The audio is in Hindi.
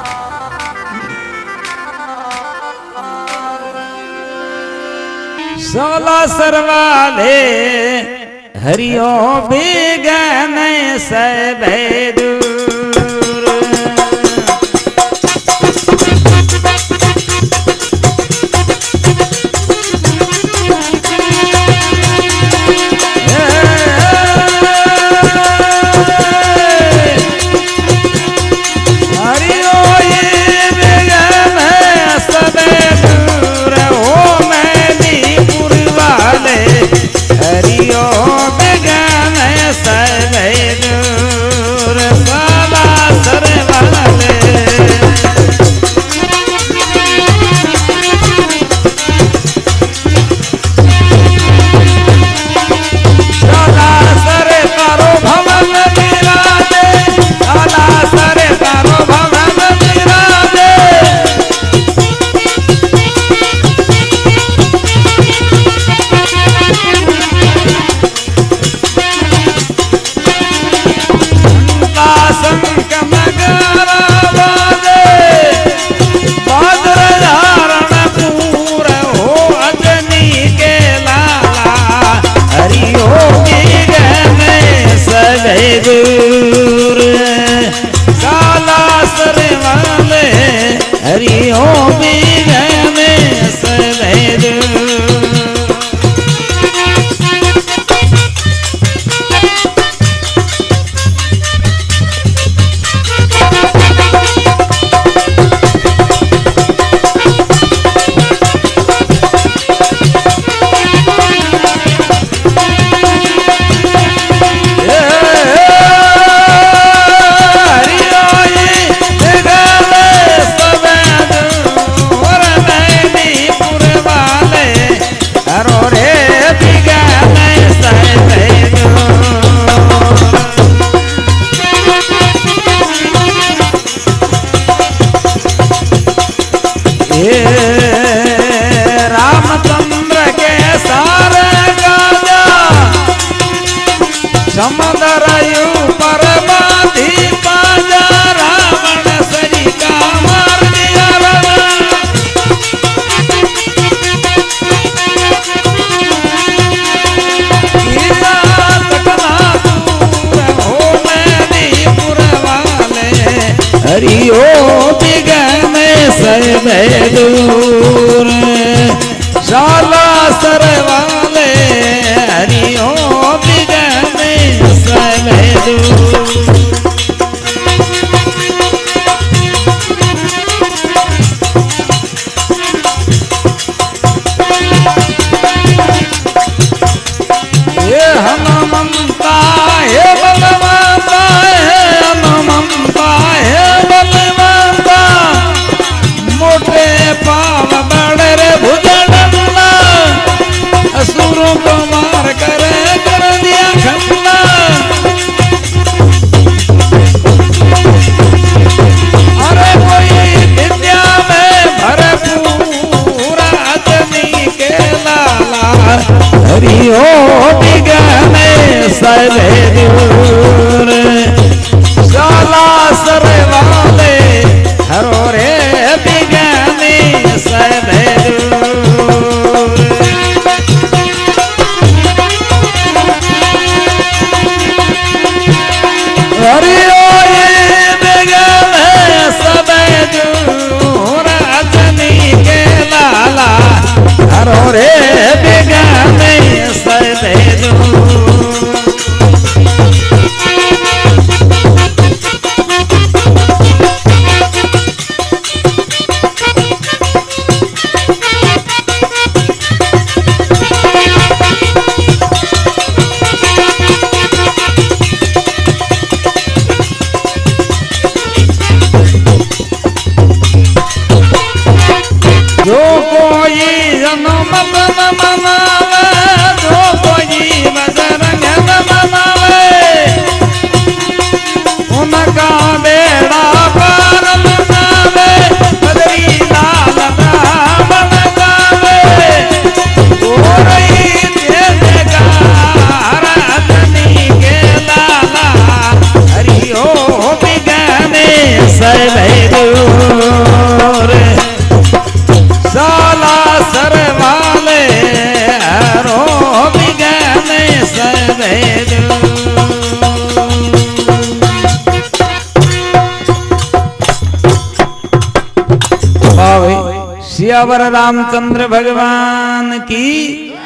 सोला सरवाले हरियो बिगन सब दूर हरियो ये बिगन सब दूर हो मैनीपुर वाले हरियो बिगन सब दूर सोला सरवाले दूर साला सरवाले हरियो बिगन सब दूर रामचंद्र के सारे गाजा समुद्र ऊपर बांधी पाजा रावण सरी का मार दिया हो मैनीपुर वाले हरियो बिगन सब दूर साला सरवाले हरियो बिगन सब दूर ये हनुमंता हे बलवंता हे हनुमंता हे बलवंता मोटे पाव बड़े रे भुजंगला असुरों को मार कर दिया खंडा अरे कोई विद्या में भरपूर आदमी के लाला हरियो बिगन सब दूर साला सरवाले हरो रे बिगन सब दूर हरियो ये बिगन सब दूर आदमी के लाला हरो रे बिगन सब दूर जो कोई जन्म मनावे जो कोई बजरंग मनावे उनका बेड़ा पार मनावे बदरी लाल रावण गावे ओ रही देगा राजनी के लाला हरियो बिगन सब दूर सियावर रामचंद्र भगवान की